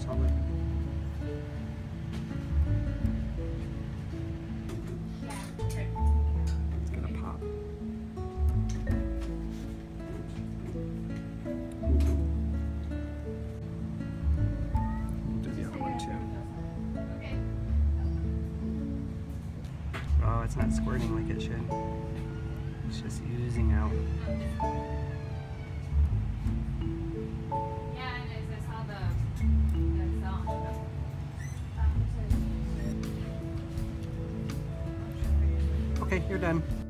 solid. It's gonna pop. We'll do the other one too. Oh, it's not squirting like it should. It's just oozing out. Okay, you're done.